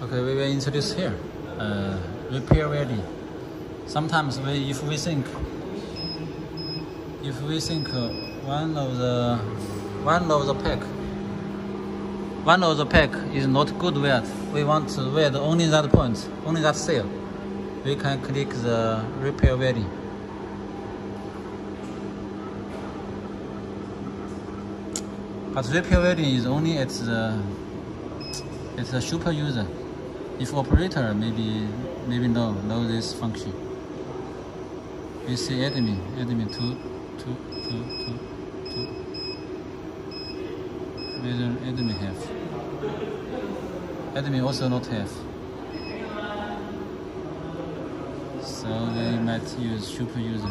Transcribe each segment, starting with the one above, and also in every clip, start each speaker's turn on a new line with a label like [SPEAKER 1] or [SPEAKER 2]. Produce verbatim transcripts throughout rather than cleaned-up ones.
[SPEAKER 1] Okay, we will introduce here uh, repair welding. Sometimes we, if we think, if we think uh, one of the one of the pack, one of the pack is not good weld, we want to weld only that point, only that cell. We can click the repair welding. But repair welding is only at the at the super user. If operator maybe maybe know know this function. We see admin admin two two two two two. Whether admin have. Admin also not have. So we might use super user.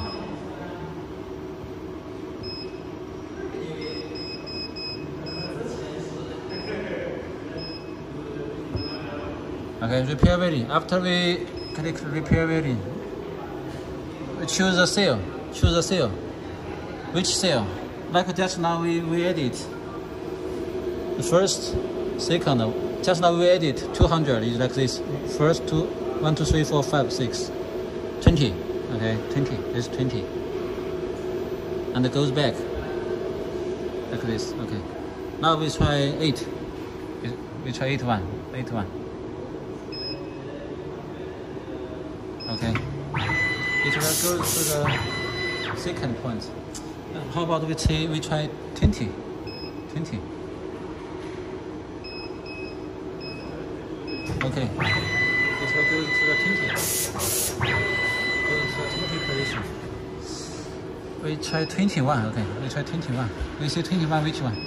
[SPEAKER 1] Okay, repair welding. After we click repair welding, we choose a cell. Choose a cell. Which cell? Like just now we, we edit. The first, second. Just now we edit two hundred is like this. First two, one, two, three, four, five, six, twenty. Okay, twenty. This is twenty. And it goes back like this. Okay. Now we try eight. We try eight one. Eight one. Okay, it will go to the second point. How about we try, we try twenty? twenty. Okay, it will go to the twenty. Go to the twenty position. We try twenty-one, okay, we try twenty-one. We see twenty-one, which one?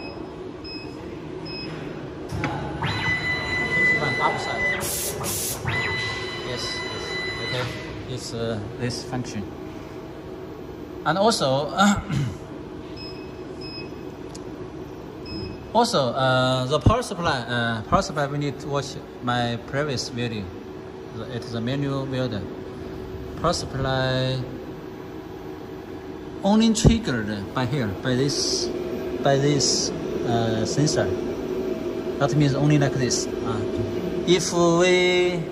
[SPEAKER 1] twenty-one, upside. Yes. Okay, it's uh, this function. And also, uh, also uh, the power supply. Uh, power supply. We need to watch my previous video. It is a manual welder. Power supply only triggered by here, by this, by this uh, sensor. That means only like this. Uh, if we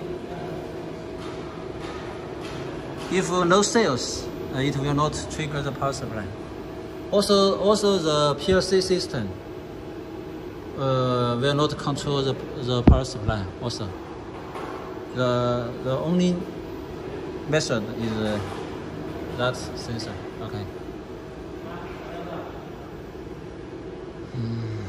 [SPEAKER 1] If no sales, uh, it will not trigger the power supply. Also, also the P L C system uh, will not control the, the power supply. Also, the the only method is uh, that sensor. Okay. Mm.